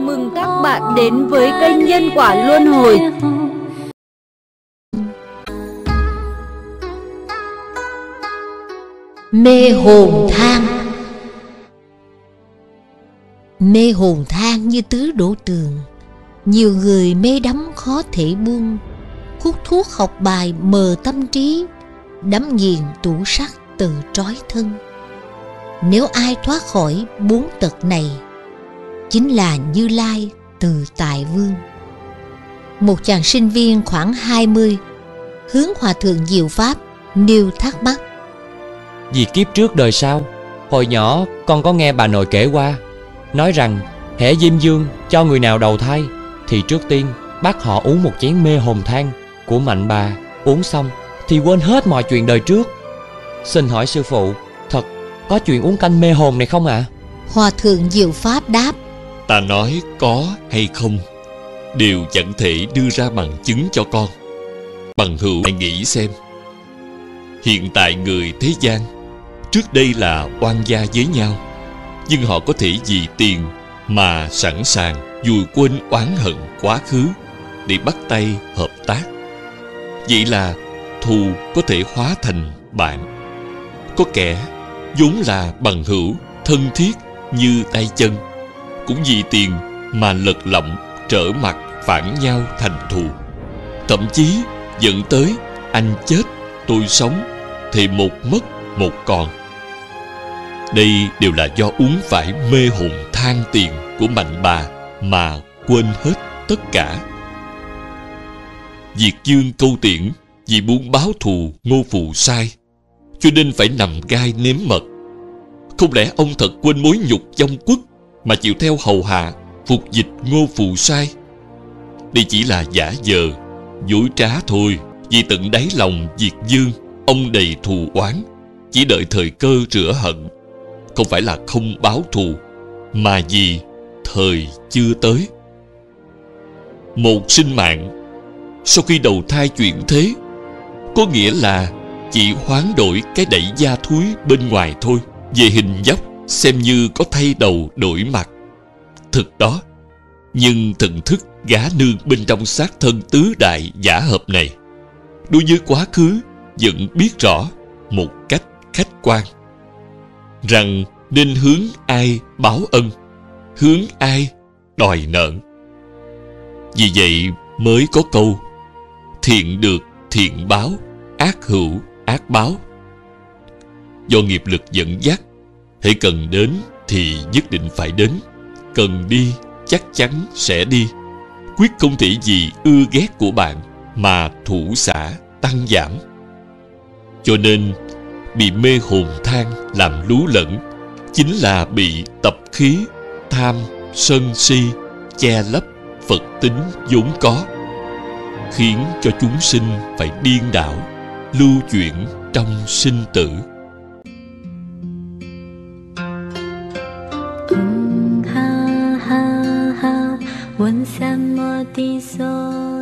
mừng các bạn đến với kênh Nhân Quả Luân Hồi. Mê hồn than. Mê hồn than như tứ đổ tường, nhiều người mê đắm khó thể buông. Hút thuốc học bài mờ tâm trí, đắm nghiền tủ sắt từ trói thân. Nếu ai thoát khỏi bốn tật này, chính là Như Lai từ Tại Vương. Một chàng sinh viên khoảng 20 hướng Hòa Thượng Diệu Pháp nêu thắc mắc. Vì kiếp trước đời sau, hồi nhỏ con có nghe bà nội kể qua, nói rằng hễ Diêm Vương cho người nào đầu thai thì trước tiên bắt họ uống một chén mê hồn than của Mạnh Bà. Uống xong thì quên hết mọi chuyện đời trước. Xin hỏi sư phụ, thật có chuyện uống canh mê hồn này không ạ? Hòa Thượng Diệu Pháp đáp: Ta nói có hay không đều chẳng thể đưa ra bằng chứng cho con. Bằng hữu hãy nghĩ xem, hiện tại người thế gian trước đây là oan gia với nhau, nhưng họ có thể vì tiền mà sẵn sàng vùi quên oán hận quá khứ để bắt tay hợp tác. Vậy là thù có thể hóa thành bạn. Có kẻ vốn là bằng hữu thân thiết như tay chân, cũng vì tiền mà lật lọng trở mặt phản nhau thành thù, thậm chí dẫn tới anh chết tôi sống thì một mất một còn. Đây đều là do uống phải mê hồn than tiền của Mạnh Bà mà quên hết tất cả. Diệt Dương Câu Tiễn vì muốn báo thù Ngô Phù Sai, cho nên phải nằm gai nếm mật. Không lẽ ông thật quên mối nhục vong quốc mà chịu theo hầu hạ phục dịch Ngô Phù Sai? Đây chỉ là giả vờ, dối trá thôi. Vì tận đáy lòng Diệt Dương, ông đầy thù oán, chỉ đợi thời cơ rửa hận. Không phải là không báo thù, mà vì thời chưa tới. Một sinh mạng sau khi đầu thai chuyển thế, có nghĩa là chỉ hoán đổi cái đẩy da thúi bên ngoài thôi. Về hình dốc xem như có thay đầu đổi mặt, thực đó. Nhưng thần thức gã nương bên trong xác thân tứ đại giả hợp này, đối với quá khứ vẫn biết rõ một cách khách quan rằng nên hướng ai báo ân, hướng ai đòi nợ. Vì vậy mới có câu thiện được thiện báo, ác hữu ác báo. Do nghiệp lực dẫn dắt, hễ cần đến thì nhất định phải đến, cần đi chắc chắn sẽ đi. Quyết không thể vì ưa ghét của bạn mà thủ xả tăng giảm. Cho nên bị mê hồn than làm lú lẫn, chính là bị tập khí tham sân si che lấp Phật tính vốn có, khiến cho chúng sinh phải điên đảo, lưu chuyển trong sinh tử. Ha ha ha, 闻三摩地所。